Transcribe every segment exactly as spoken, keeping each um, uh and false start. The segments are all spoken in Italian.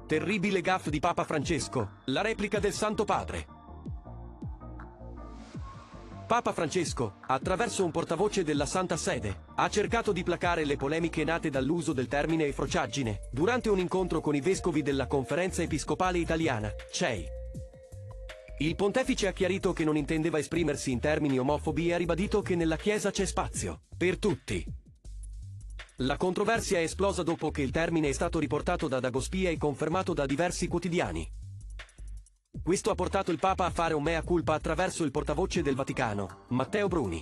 Terribile gaffe di Papa Francesco, la replica del Santo Padre. Papa Francesco, attraverso un portavoce della Santa Sede, ha cercato di placare le polemiche nate dall'uso del termine efrociaggine durante un incontro con i vescovi della Conferenza Episcopale Italiana, C E I. Il pontefice ha chiarito che non intendeva esprimersi in termini omofobi e ha ribadito che nella Chiesa c'è spazio per tutti. La controversia è esplosa dopo che il termine è stato riportato da Dagospia e confermato da diversi quotidiani. Questo ha portato il Papa a fare un mea culpa attraverso il portavoce del Vaticano, Matteo Bruni.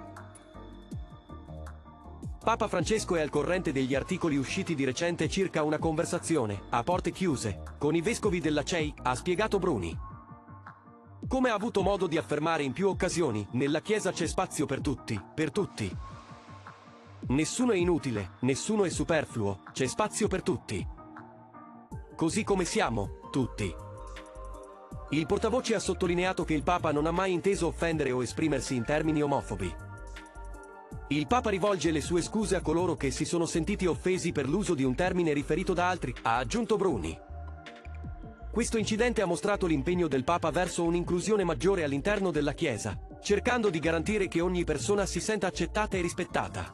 Papa Francesco è al corrente degli articoli usciti di recente circa una conversazione, a porte chiuse, con i vescovi della C E I, ha spiegato Bruni. Come ha avuto modo di affermare in più occasioni, nella Chiesa c'è spazio per tutti, per tutti. Nessuno è inutile, nessuno è superfluo, c'è spazio per tutti. Così come siamo, tutti. Il portavoce ha sottolineato che il Papa non ha mai inteso offendere o esprimersi in termini omofobi. Il Papa rivolge le sue scuse a coloro che si sono sentiti offesi per l'uso di un termine riferito da altri, ha aggiunto Bruni. Questo incidente ha mostrato l'impegno del Papa verso un'inclusione maggiore all'interno della Chiesa, cercando di garantire che ogni persona si senta accettata e rispettata.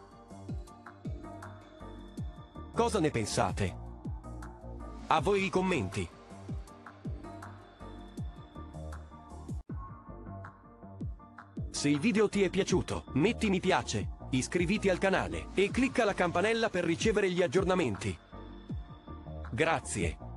Cosa ne pensate? A voi i commenti. Se il video ti è piaciuto, metti mi piace, iscriviti al canale e clicca la campanella per ricevere gli aggiornamenti. Grazie.